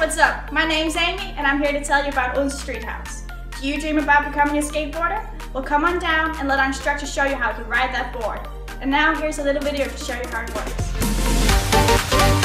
what's up? My name's Amy and I'm here to tell you about Odense Street House. Do you dream about becoming a skateboarder? Well, come on down and let our instructor show you how to ride that board. And now here's a little video to show you how it works.